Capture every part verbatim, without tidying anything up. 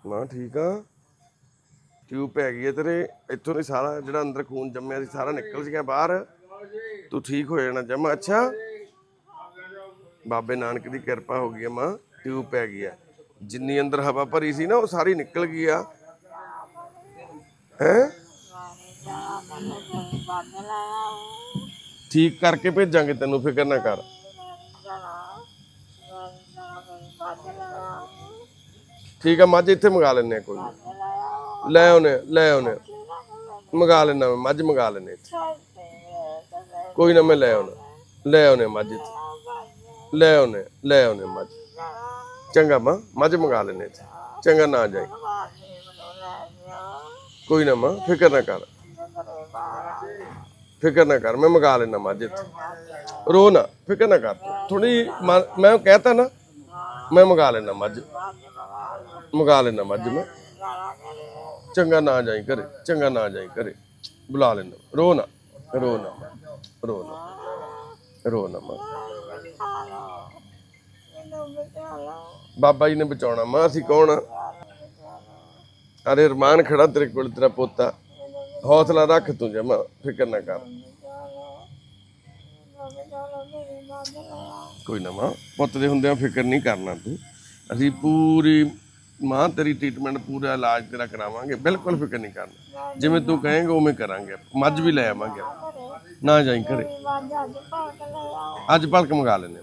ਮਾਂ ਠੀਕ ਆ। ਟਿਊਬ ਪੈ ਗਈ ਹੈ ਤੇਰੇ ਇੱਥੋਂ ਦੀ ਸਾਰਾ ਜਿਹੜਾ ਅੰਦਰ ਖੂਨ ਜੰਮਿਆ ਸੀ ਸਾਰਾ ਨਿਕਲ ਗਿਆ ਬਾਹਰ। ਤੂੰ ਠੀਕ ਹੋ ਜਾਣਾ ਜਮਾ। ਅੱਛਾ ਬਾਬੇ ਨਾਨਕ ਦੀ ਕਿਰਪਾ ਹੋ ਗਈ ਹੈ ਮਾਂ। ਟਿਊਬ ਪੈ ਗਈ ਹੈ। ਜਿੰਨੀ ਅੰਦਰ ਹਵਾ ਭਰੀ ਸੀ ਨਾ ਉਹ ਸਾਰੀ ਨਿਕਲ ਗਈ ਆ। ਹੈ ਠੀਕ ਕਰਕੇ ਭੇਜਾਂਗੇ ਤੈਨੂੰ, ਫਿਕਰ ਨਾ ਕਰ। ਠੀਕ ਆ ਮੱਝ ਇੱਥੇ ਮੰਗਾ ਲੈਨੇ ਆ, ਕੋਈ ਲੈ ਆਉਨੇ ਲੈ ਆਉਨੇ ਮੰਗਾ ਲੈਣਾ ਮੈਂ ਮੱਝ ਮੰਗਾ ਲੈਨੇ ਕੋਈ ਨਾ। ਮੈਂ ਲੈ ਆਉਣਾ ਲੈ ਆਉਨੇ ਮੱਝ ਇੱਥੇ ਲੈ ਆਉਨੇ ਲੈ ਆਉਨੇ ਮੱਝ। ਚੰਗਾ ਮਾਂ ਮੱਝ ਮੰਗਾ ਲੈਨੇ ਇੱਥੇ। ਚੰਗਾ ਨਾ ਜਾਈ ਕੋਈ ਨਾ ਮਾਂ, ਫਿਕਰ ਨਾ ਕਰ ਫਿਕਰ ਨਾ ਕਰ। ਮੈਂ ਮੰਗਾ ਲੈਣਾ ਮੱਝ ਇੱਥੇ। ਰੋ ਨਾ, ਫਿਕਰ ਨਾ ਕਰ। ਥੋੜੀ ਮੈਂ ਕਹਿਤਾ ਨਾ ਮੈਂ ਮੰਗਾ ਲੈਣਾ ਮੱਝ ਮੰਗਾ ਲੈਣਾ ਮੱਝ ਮੈਂ। ਚੰਗਾ ਨਾ ਜਾਈ ਘਰੇ, ਚੰਗਾ ਨਾ ਜਾਈ ਘਰੇ, ਬੁਲਾ ਲੈਣਾ। ਰੋ ਨਾ ਰੋ ਨਾ ਰੋ ਨਾ ਰੋ ਨਾ ਮਾਂ। ਬਾਬਾ ਜੀ ਨੇ ਬਚਾਉਣਾ ਮਾਂ, ਅਸੀਂ ਕੌਣ ਆ। ਅਰੇ ਅਰਮਾਨ ਖੜਾ ਤੇਰੇ ਕੋਲ, ਤੇਰਾ ਪੋਤਾ। ਹੌਸਲਾ ਰੱਖ ਤੂੰ ਜਮਾ, ਫਿਕਰ ਨਾ ਕਰ। ਕੋਈ ਨਾ ਮਾਂ, ਪੁੱਤ ਦੇ ਹੁੰਦਿਆਂ ਫਿਕਰ ਨਹੀਂ ਕਰਨਾ ਤੂੰ। ਅਸੀਂ ਪੂਰੀ ਮਾਂ ਤੇਰੀ ਟ੍ਰੀਟਮੈਂਟ ਪੂਰਾ ਇਲਾਜ ਤੇਰਾ ਕਰਾਵਾਂਗੇ, ਬਿਲਕੁਲ ਫਿਕਰ ਨਹੀਂ ਕਰਨਾ। ਜਿਵੇਂ ਤੂੰ ਕਹੇਂਗਾ ਉਵੇਂ ਕਰਾਂਗੇ। ਮੱਝ ਵੀ ਲੈ ਆਵਾਂਗੇ। ਨਾ ਜਾਈ ਘਰੇ, ਅੱਜ ਭਲਕ ਮੰਗਾ ਲੈਂਦੇ।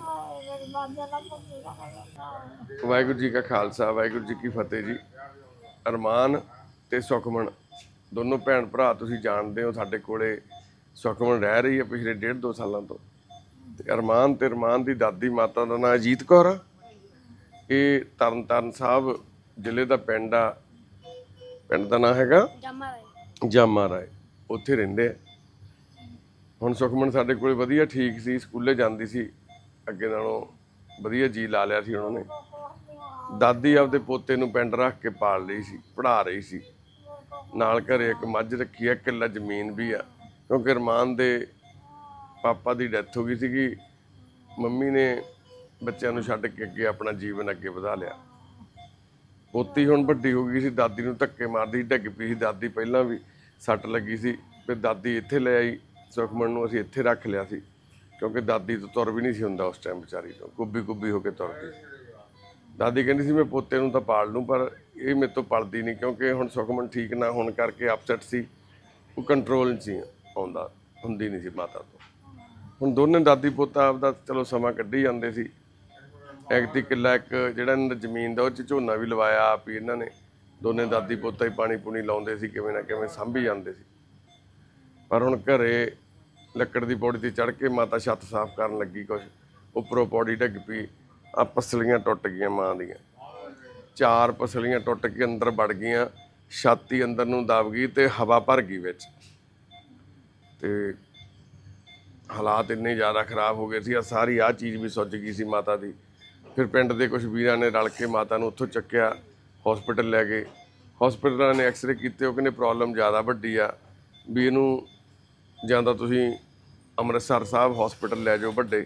ਵਾਹਿਗੁਰੂ ਜੀ ਕਾ ਖਾਲਸਾ ਵਾਹਿਗੁਰੂ ਜੀ ਕੀ ਫਤਿਹ ਜੀ। ਅਰਮਾਨ ਤੇ ਸੁਖਮਨ ਦੋਨੋਂ ਭੈਣ ਭਰਾ ਤੁਸੀਂ ਜਾਣਦੇ ਹੋ, ਸਾਡੇ ਕੋਲੇ ਸੁਖਮਨ ਰਹਿ ਰਹੀ ਹੈ ਪਿਛਲੇ ਡੇਢ ਦੋ ਸਾਲਾਂ ਤੋਂ। ਤੇ ਅਰਮਾਨ ਤੇ ਅਰਮਾਨ ਦੀ ਦਾਦੀ ਮਾਤਾ ਦਾ ਨਾਂ ਅਜੀਤ ਕੌਰ ਆ। ਇਹ ਤਰਨ ਤਾਰਨ ਸਾਹਿਬ ਜ਼ਿਲ੍ਹੇ ਦਾ ਪਿੰਡ ਆ। ਪਿੰਡ ਦਾ ਨਾਂ ਹੈਗਾ ਜਾਮਾ ਰਾਏ। ਉੱਥੇ ਰਹਿੰਦੇ ਆ। ਹੁਣ ਸੁਖਮਨ ਸਾਡੇ ਕੋਲ ਵਧੀਆ ਠੀਕ ਸੀ, ਸਕੂਲੇ ਜਾਂਦੀ ਸੀ, ਅੱਗੇ ਨਾਲੋਂ ਵਧੀਆ ਜੀ ਲਾ ਲਿਆ ਸੀ ਉਹਨਾਂ ਨੇ। ਦਾਦੀ ਆਪਦੇ ਪੋਤੇ ਨੂੰ ਪਿੰਡ ਰੱਖ ਕੇ ਪਾਲ ਲਈ ਸੀ, ਪੜ੍ਹਾ ਰਹੀ ਸੀ। ਨਾਲ ਘਰੇ ਇੱਕ ਮੱਝ ਰੱਖੀ ਆ, ਕਿੱਲਾ ਜ਼ਮੀਨ ਵੀ ਆ। ਕਿਉਂਕਿ ਅਰਮਾਨ ਦੇ ਪਾਪਾ ਦੀ ਡੈਥ ਹੋ ਗਈ ਸੀਗੀ। ਮੰਮੀ ਨੇ ਬੱਚਿਆਂ ਨੂੰ ਛੱਡ ਕੇ ਅੱਗੇ ਆਪਣਾ ਜੀਵਨ ਅੱਗੇ ਵਧਾ ਲਿਆ। ਪੋਤੀ ਹੁਣ ਵੱਡੀ ਹੋ ਗਈ ਸੀ, ਦਾਦੀ ਨੂੰ ਧੱਕੇ ਮਾਰਦੀ ਡਿੱਗ ਪਈ ਸੀ ਦਾਦੀ। ਪਹਿਲਾਂ ਵੀ ਸੱਟ ਲੱਗੀ ਸੀ, ਫਿਰ ਦਾਦੀ ਇੱਥੇ ਲੈ ਆਈ। ਸੁਖਮਨ ਨੂੰ ਅਸੀਂ ਇੱਥੇ ਰੱਖ ਲਿਆ ਸੀ ਕਿਉਂਕਿ ਦਾਦੀ ਤੋਂ ਤੁਰ ਵੀ ਨਹੀਂ ਸੀ ਹੁੰਦਾ ਉਸ ਟਾਈਮ, ਵਿਚਾਰੀ ਤੋਂ ਕੁੱਬੀ ਕੁੱਬੀ ਹੋ ਕੇ ਤੁਰਦੀ। ਦਾਦੀ ਕਹਿੰਦੀ ਸੀ ਮੈਂ ਪੋਤੇ ਨੂੰ ਤਾਂ ਪਾਲ ਲੂੰ, ਪਰ ਇਹ ਮੇਰੇ ਤੋਂ ਪਲਦੀ ਨਹੀਂ ਕਿਉਂਕਿ ਹੁਣ ਸੁਖਮਨ ਠੀਕ ਨਾ ਹੋਣ ਕਰਕੇ ਅਪਸੈਟ ਸੀ, ਉਹ ਕੰਟਰੋਲ ਨਹੀਂ ਸੀ ਆਉਂਦਾ, ਹੁੰਦੀ ਨਹੀਂ ਸੀ ਮਾਤਾ ਤੋਂ। ਹੁਣ ਦੋਨੇ ਦਾਦੀ ਪੋਤਾ ਆਪਦਾ ਚਲੋ ਸਮਾਂ ਕੱਢੀ ਜਾਂਦੇ ਸੀ। ਐਕਤੀ ਕਿੱਲਾ ਇੱਕ ਜਿਹੜਾ ਇਹਨਾਂ ਦਾ ਜ਼ਮੀਨ ਦਾ ਉਹ 'ਚ ਝੋਨਾ ਵੀ ਲਵਾਇਆ ਆਪ ਹੀ ਇਹਨਾਂ ਨੇ। ਦੋਨੇ ਦਾਦੀ ਪੋਤਾ ਹੀ ਪਾਣੀ ਪੂਣੀ ਲਾਉਂਦੇ ਸੀ, ਕਿਵੇਂ ਨਾ ਕਿਵੇਂ ਸਾਂਭੀ ਜਾਂਦੇ ਸੀ। ਪਰ ਹੁਣ ਘਰੇ ਲੱਕੜ ਦੀ ਪੌੜੀ 'ਤੇ ਚੜ੍ਹ ਕੇ ਮਾਤਾ ਛੱਤ ਸਾਫ਼ ਕਰਨ ਲੱਗੀ, ਕੁਛ ਉੱਪਰੋਂ ਪੌੜੀ ਡਿੱਗ ਪਈ। ਆ ਪਸਲੀਆਂ ਟੁੱਟ ਗਈਆਂ ਮਾਂ ਦੀਆਂ, ਚਾਰ ਪਸਲੀਆਂ ਟੁੱਟ ਕੇ ਅੰਦਰ ਵੜ ਗਈਆਂ। ਛਾਤੀ ਅੰਦਰ ਨੂੰ ਦਬ ਗਈ ਤੇ ਹਵਾ ਭਰ ਗਈ ਵਿੱਚ। ਤੇ ਹਾਲਾਤ ਇੰਨੇ ਜ਼ਿਆਦਾ ਖਰਾਬ ਹੋ ਗਏ ਸੀ। ਆ ਸਾਰੀ ਆਹ ਚੀਜ਼ ਵੀ ਸੁੱਜ ਗਈ ਸੀ ਮਾਤਾ ਦੀ। ਫਿਰ ਪਿੰਡ ਦੇ ਕੁਛ ਵੀਰਾਂ ਨੇ ਰਲ ਕੇ ਮਾਤਾ ਨੂੰ ਉੱਥੋਂ ਚੱਕਿਆ, ਹੌਸਪੀਟਲ ਲੈ ਗਏ। ਹੌਸਪੀਟਲਾਂ ਨੇ ਐਕਸਰੇ ਕੀਤੇ, ਉਹ ਕਹਿੰਦੇ ਪ੍ਰੋਬਲਮ ਜ਼ਿਆਦਾ ਵੱਡੀ ਆ, ਵੀ ਇਹਨੂੰ ਜਾਂ ਤਾਂ ਤੁਸੀਂ ਅੰਮ੍ਰਿਤਸਰ ਸਾਹਿਬ ਹੌਸਪੀਟਲ ਲੈ ਜਾਓ ਵੱਡੇ,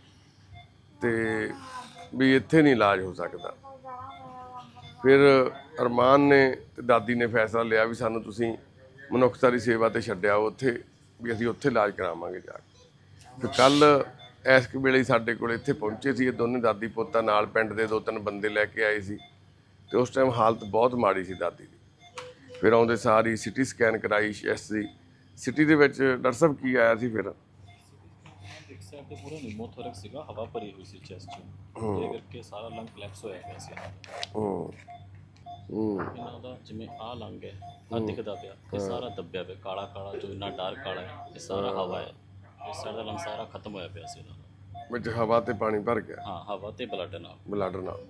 ਤੇ ਵੀ ਇੱਥੇ ਨਹੀਂ ਇਲਾਜ ਹੋ ਸਕਦਾ। ਫਿਰ ਅਰਮਾਨ ਨੇ ਤੇ ਦਾਦੀ ਨੇ ਫੈਸਲਾ ਲਿਆ ਵੀ ਸਾਨੂੰ ਤੁਸੀਂ ਮਨੁੱਖਤਾ ਦੀ ਸੇਵਾ 'ਤੇ ਛੱਡਿਆ ਉੱਥੇ, ਵੀ ਅਸੀਂ ਉੱਥੇ ਇਲਾਜ ਕਰਾਵਾਂਗੇ ਜਾ ਕੇ। ਫਿਰ ਕੱਲ੍ਹ ਇਸ ਵੇਲੇ ਸਾਡੇ ਕੋਲ ਇੱਥੇ ਪਹੁੰਚੇ ਸੀ ਇਹ ਦੋਨੇ ਦਾਦੀ ਪੋਤਾ, ਨਾਲ ਪਿੰਡ ਦੇ ਦੋ ਤਿੰਨ ਬੰਦੇ ਲੈ ਕੇ ਆਏ ਸੀ। ਤੇ ਉਸ ਟਾਈਮ ਹਾਲਤ ਬਹੁਤ ਮਾੜੀ ਸੀ ਦਾਦੀ ਦੀ। ਫਿਰ ਆਉਂਦੇ ਸਾਰੀ ਸਿਟੀ ਸਕੈਨ ਕਰਾਈ ਚੈਸਟ ਦੀ। ਸਿਟੀ ਦੇ ਵਿੱਚ ਡਾਕਟਰ ਸਾਹਿਬ ਕੀ ਆਇਆ ਸੀ ਫਿਰ? ਇੱਕ ਸਾਈਡ ਤੇ ਪੂਰਾ ਨਿਮੋਥੋਰੈਕਸ ਸੀਗਾ, ਹਵਾ ਭਰੀ ਹੋਈ ਸੀ ਚੈਸਟ 'ਚ, ਉਹਦੇ ਕਰਕੇ ਸਾਰਾ ਲੰਗ ਕਲੈਪਸ ਹੋਇਆ ਪਿਆ ਸੀ। ਹੂੰ ਹੂੰ ਇਹਨਾਂ ਦਾ ਜਿਵੇਂ ਆਹ ਲੰਗ ਹੈ, ਆਹ ਦਿਖਦਾ ਪਿਆ, ਇਹ ਸਾਰਾ ਦੱਬਿਆ ਪਿਆ, ਕਾਲਾ ਕਾਲਾ ਜੋ ਇੰਨਾ ਡਾਰਕ ਕਾਲਾ ਹੈ, ਇਹ ਸਾਰਾ ਹਵਾ ਹੈ। ਇਸ ਸਾਈਡ ਦਾ ਲੰਗ ਸਾਰਾ ਖਤਮ ਹੋਇਆ ਪਿਆ ਸੀ ਇਹਨਾਂ ਦਾ, ਵਿੱਚ ਹਵਾ ਤੇ ਪਾਣੀ ਭਰ ਗਿਆ। ਹਾਂ, ਹਵਾ ਤੇ ਬਲੱਡ ਨਾਲ ਬਲੱਡ ਨਾਲ।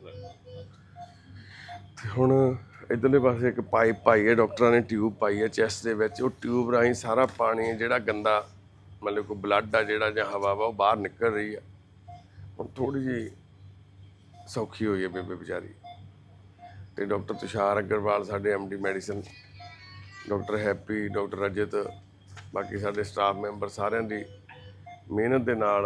ਤੇ ਹੁਣ ਇੱਧਰਲੇ ਪਾਸੇ ਇੱਕ ਪਾਈਪ ਪਾਈ ਹੈ, ਡਾਕਟਰਾਂ ਨੇ ਟਿਊਬ ਪਾਈ ਹੈ ਚੈਸਟ ਦੇ ਵਿੱਚ। ਉਹ ਟਿਊਬ ਰਾਹੀਂ ਸਾਰਾ ਪਾਣੀ ਜਿਹੜਾ ਗੰਦਾ ਮਤਲਬ ਕੋਈ ਬਲੱਡ ਆ ਜਿਹੜਾ ਜਾਂ ਹਵਾ ਵਾ ਉਹ ਬਾਹਰ ਨਿਕਲ ਰਹੀ ਆ। ਹੁਣ ਥੋੜ੍ਹੀ ਜਿਹੀ ਸੌਖੀ ਹੋਈ ਹੈ ਬੇਬੇ ਵਿਚਾਰੀ। ਤੇ ਡਾਕਟਰ ਤੁਸ਼ਾਰ ਅਗਰਵਾਲ ਸਾਡੇ M D medicine, doctor Happy, doctor Rajat, ਬਾਕੀ ਸਾਡੇ ਸਟਾਫ ਮੈਂਬਰ ਸਾਰਿਆਂ ਦੀ ਮਿਹਨਤ ਦੇ ਨਾਲ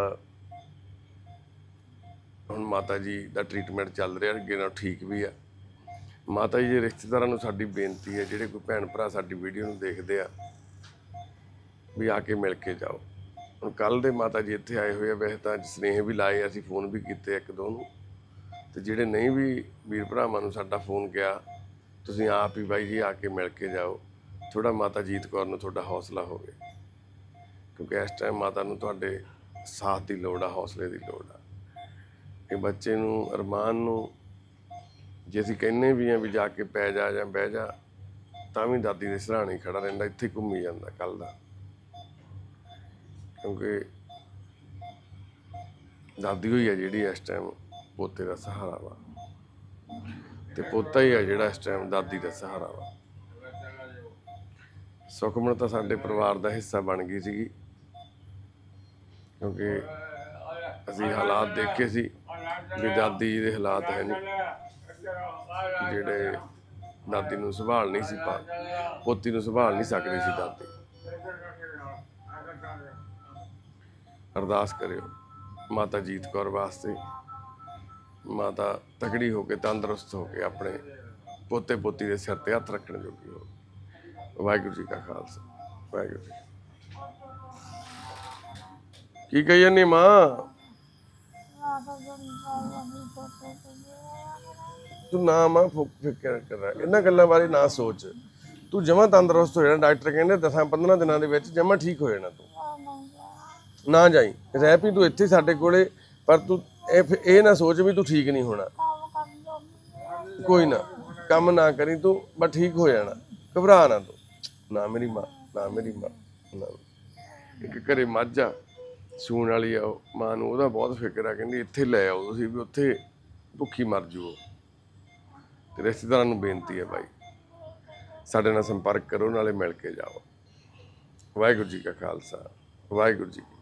ਹੁਣ ਮਾਤਾ ਜੀ ਦਾ ਟ੍ਰੀਟਮੈਂਟ ਚੱਲ ਰਿਹਾ, ਅੱਗੇ ਨਾਲ ਠੀਕ ਵੀ ਆ। ਮਾਤਾ ਜੀ ਦੇ ਰਿਸ਼ਤੇਦਾਰਾਂ ਨੂੰ ਸਾਡੀ ਬੇਨਤੀ ਹੈ, ਜਿਹੜੇ ਕੋਈ ਭੈਣ ਭਰਾ ਸਾਡੀ ਵੀਡੀਓ ਨੂੰ ਦੇਖਦੇ ਆ, ਵੀ ਆ ਕੇ ਮਿਲ ਕੇ ਜਾਓ। ਹੁਣ ਕੱਲ ਦੇ ਮਾਤਾ ਜੀ ਇੱਥੇ ਆਏ ਹੋਏ ਆ, ਵੈਸੇ ਤਾਂ ਸਨੇਹ ਵੀ ਲਾਏ, ਅਸੀਂ ਫੋਨ ਵੀ ਕੀਤੇ ਇੱਕ ਦੋ ਨੂੰ, ਤੇ ਜਿਹੜੇ ਨਹੀਂ ਵੀ ਵੀਰ ਭਰਾਵਾਂ ਨੂੰ ਸਾਡਾ ਫੋਨ ਗਿਆ, ਤੁਸੀਂ ਆਪ ਹੀ ਬਾਈ ਜੀ ਆ ਕੇ ਮਿਲ ਕੇ ਜਾਓ। ਥੋੜਾ ਮਾਤਾ ਜੀਤ ਕੌਰ ਨੂੰ ਤੁਹਾਡਾ ਹੌਸਲਾ ਹੋਵੇ, ਕਿਉਂਕਿ ਇਸ ਟਾਈਮ ਮਾਤਾ ਨੂੰ ਤੁਹਾਡੇ ਸਾਥ ਦੀ ਲੋੜ ਆ, ਹੌਸਲੇ ਦੀ ਲੋੜ ਆ। ਇਹ ਬੱਚੇ ਨੂੰ, ਅਰਮਾਨ ਨੂੰ, ਜੇ ਅਸੀਂ ਕਹਿੰਦੇ ਵੀ ਆ ਵੀ ਜਾ ਕੇ ਪੈ ਜਾ ਜਾਂ ਬਹਿ ਜਾ, ਤਾਂ ਵੀ ਦਾਦੀ ਦੇ ਸਿਰਹਾਣੇ ਖੜਾ ਰਹਿੰਦਾ, ਇੱਥੇ ਘੁੰਮੀ ਜਾਂਦਾ ਕੱਲ ਦਾ, ਕਿਉਂਕਿ ਦਾਦੀ ਹੋਈ ਆ ਜਿਹੜੀ ਇਸ ਟਾਈਮ ਪੋਤੇ ਦਾ ਸਹਾਰਾ ਵਾ, ਤੇ ਪੋਤਾ ਹੀ ਆ ਜਿਹੜਾ ਇਸ ਟਾਈਮ ਦਾਦੀ ਦਾ ਸਹਾਰਾ ਵਾ। ਸੁਖਮਣ ਤਾਂ ਸਾਡੇ ਪਰਿਵਾਰ ਦਾ ਹਿੱਸਾ ਬਣ ਗਈ ਸੀਗੀ, ਕਿਉਂਕਿ ਅਸੀਂ ਹਾਲਾਤ ਦੇਖੇ ਸੀ ਵੀ ਦਾਦੀ ਜੀ ਦੇ ਹਾਲਾਤ ਹੈ ਨਹੀਂ, ਜਿਹੜੇ ਦਾਦੀ ਨੂੰ ਸੰਭਾਲ ਨਹੀਂ ਸੀ ਪਾ ਪੋਤੀ ਨੂੰ ਸੰਭਾਲ ਨਹੀਂ ਸਕਦੀ ਸੀ ਦਾਦੀ। ਅਰਦਾਸ ਕਰਿਓ ਮਾਤਾ ਜੀਤ ਕੌਰ ਵਾਸਤੇ, ਮਾਤਾ ਤਕੜੀ ਹੋ ਕੇ, ਤੰਦਰੁਸਤ ਹੋ ਕੇ ਆਪਣੇ ਪੋਤੇ ਪੋਤੀ ਦੇ ਸਿਰ ਤੇ ਹੱਥ ਰੱਖਣ ਜੋਗੀ ਹੋ। ਵਾਹਿਗੁਰੂ ਜੀ ਕਾ ਖਾਲਸਾ, ਵਾਹਿਗੁਰੂ ਜੀ। ਕੀ ਕਹੀ ਜਾਂਦੀ ਮਾਂ? ਤੂੰ ਨਾ ਮਾਂ ਫਿਕਰ ਕਰ, ਇਹਨਾਂ ਗੱਲਾਂ ਬਾਰੇ ਨਾ ਸੋਚ। ਤੂੰ ਜਮਾਂ ਤੰਦਰੁਸਤ ਹੋ ਜਾਣਾ, ਡਾਕਟਰ ਕਹਿੰਦੇ ਦਸਾਂ ਪੰਦਰਾਂ ਦਿਨਾਂ ਦੇ ਵਿੱਚ ਜਮਾਂ ਠੀਕ ਹੋ ਜਾਣਾ। ਤੂੰ ਨਾ ਜਾਈ, ਰਹਿ ਪਈ ਤੂੰ ਇੱਥੇ ਸਾਡੇ ਕੋਲੇ, ਪਰ ਤੂੰ ਇਹ ਇਹ ਨਾ ਸੋਚ ਵੀ ਤੂੰ ਠੀਕ ਨਹੀਂ ਹੋਣਾ। ਕੋਈ ਨਾ ਕੰਮ ਨਾ ਕਰੀ ਤੂੰ, ਬਸ ਠੀਕ ਹੋ ਜਾਣਾ, ਘਬਰਾ ਨਾ ਤੂੰ। ਨਾ ਮੇਰੀ ਮਾਂ, ਨਾ ਮੇਰੀ ਮਾਂ, ਨਾ। ਇੱਕ ਘਰੇ ਮੱਝ ਆ ਸੂਣ ਵਾਲੀ ਆ, ਉਹ ਮਾਂ ਨੂੰ ਉਹਦਾ ਬਹੁਤ ਫਿਕਰ ਆ, ਕਹਿੰਦੀ ਇੱਥੇ ਲੈ ਆਓ ਤੁਸੀਂ, ਵੀ ਉੱਥੇ ਭੁੱਖੀ ਮਰ ਜੂ ਉਹ। ਤੇ ਰਿਸ਼ਤੇਦਾਰਾਂ ਨੂੰ ਬੇਨਤੀ ਹੈ ਬਾਈ, ਸਾਡੇ ਨਾਲ ਸੰਪਰਕ ਕਰੋ, ਨਾਲੇ ਮਿਲ ਕੇ ਜਾਓ। ਵਾਹਿਗੁਰੂ ਜੀ ਕਾ ਖਾਲਸਾ, ਵਾਹਿਗੁਰੂ ਜੀ।